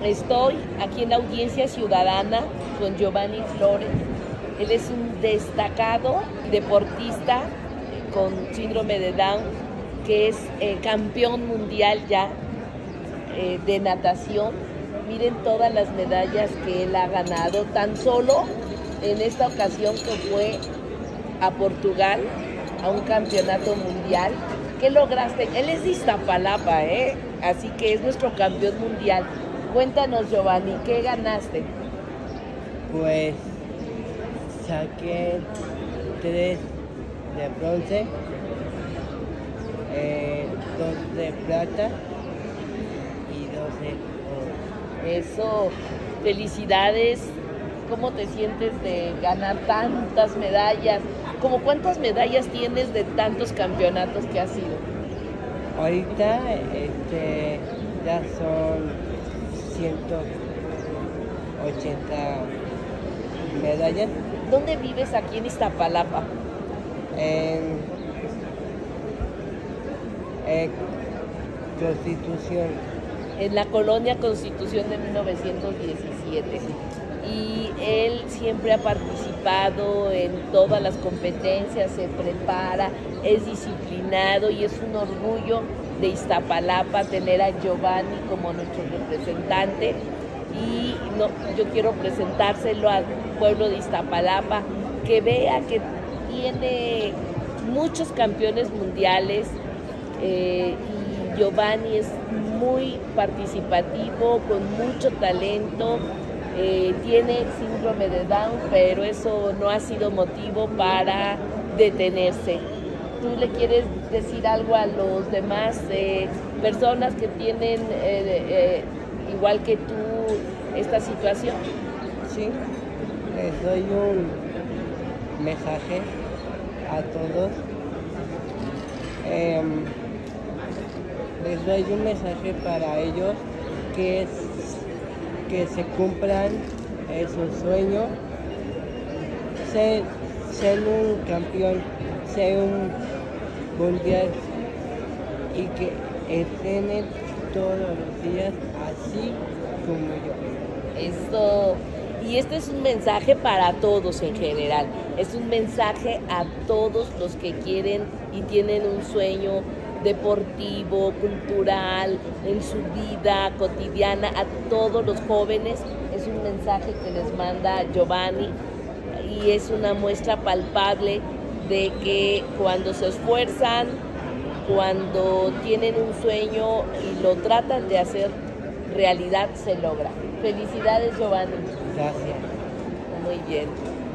Estoy aquí en la audiencia ciudadana con Giovanni Flores. Él es un destacado deportista con síndrome de Down, que es campeón mundial ya de natación. Miren todas las medallas que él ha ganado, tan solo en esta ocasión que fue a Portugal a un campeonato mundial. ¿Qué lograste? Él es de Iztapalapa, así que es nuestro campeón mundial. Cuéntanos, Giovanni, ¿qué ganaste? Pues saqué 3 de bronce, 2 de plata y 2 de oro. Eso, felicidades. ¿Cómo te sientes de ganar tantas medallas? ¿Cómo cuántas medallas tienes de tantos campeonatos que has ido? Ahorita ya son 180 medallas. ¿Dónde vives aquí en Iztapalapa? En Constitución. En la colonia Constitución de 1917. Y él siempre ha participado en todas las competencias, se prepara, es disciplinado y es un orgullo de Iztapalapa tener a Giovanni como nuestro representante. Y yo quiero presentárselo al pueblo de Iztapalapa, que vea que tiene muchos campeones mundiales y Giovanni es muy participativo, con mucho talento. Tiene síndrome de Down, pero eso no ha sido motivo para detenerse. ¿Tú le quieres decir algo a los demás personas que tienen igual que tú esta situación? Sí, les doy un mensaje a todos. Les doy un mensaje para ellos que se cumplan sus sueños, ser un campeón, ser un mundial y que entrenen todos los días así como yo. Y este es un mensaje para todos en general, es un mensaje a todos los que quieren y tienen un sueño deportivo, cultural, en su vida cotidiana, a todos los jóvenes. Es un mensaje que les manda Giovanni y es una muestra palpable de que cuando se esfuerzan, cuando tienen un sueño y lo tratan de hacer realidad, se logra. Felicidades, Giovanni. Gracias. Muy bien.